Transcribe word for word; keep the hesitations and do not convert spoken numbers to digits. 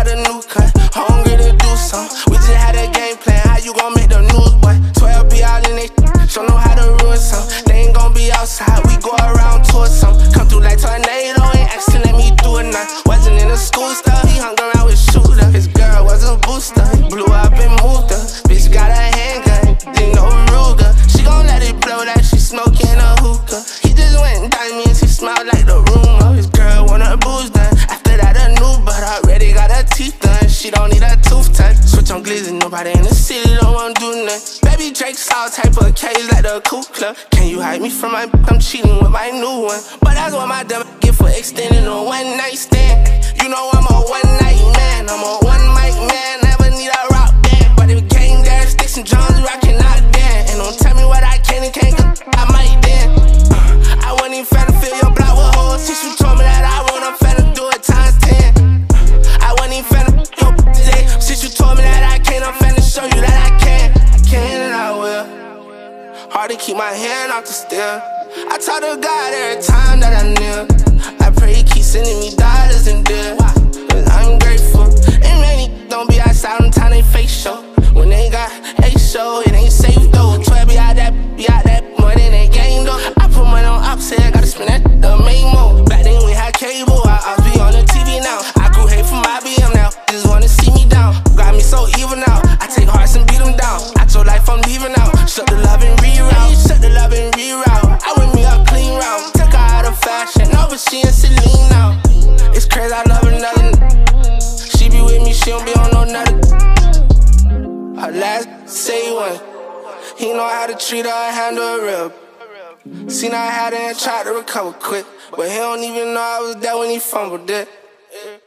got a new cut, hungry to do some. We just had a game plan, how you gon' make the news, boy? twelve be all in they show know how to ruin some. They ain't gon' be outside, we go around towards some. Come through like tornado, ain't asking let me do it now. Wasn't in the school stuff, he hung around with shooter. His girl was a booster, he blew up and moved her. Bitch got a handgun, didn't know Ruger. She gon' let it blow like she smoking a hookah. He just went and died me and she smelled like the rumor. His girl want her booze done, after that a new but already got her teeth done. She don't need a tooth touch. Switch on glizzy, nobody in the city don't wanna do nothing. Baby Drake saw type of case like the Ku Klux. Can you hide me from my I'm cheating with my new one. But that's what my dumb get for extending a one night stand. You know I'm a one night man, I'm a one mic man, never need a rock band. But if it came there, sticks and drums, rockin' out there. And don't tell me what I can and can't, cause I might then. uh, I wasn't even finna fill your block with holes. Since you told me that I won't, I'm finna do it times ten. uh, I wasn't even finna your today. Since you told me that I can't, I'm finna show you that I can. I can and I will. Hard to keep my hand off the steer. I talk to God every time that I kneel. I pray he keep sending me dollars and deals, cause I'm grateful. And many don't be outside on time they fake show. When they got a show, it ain't safe though. twelve be out that, be out that money, they game though. I put money on upside, gotta spend that the main mo. Back then we had cable, I, I be on the T V now. I grew hate from I B M now, just wanna see me down. Got me so evil now, I take hearts and beat them down. I told life I'm leaving out, shut the love and reroute. Shut the love and reroute, I went me a clean route. Took her out of fashion, no but she and Celine now. It's crazy, I love another. She be with me, she don't be on no nother. Her last say one, he know how to treat her and handle her real. Seen I had it and tried to recover quick, but he don't even know I was there when he fumbled it.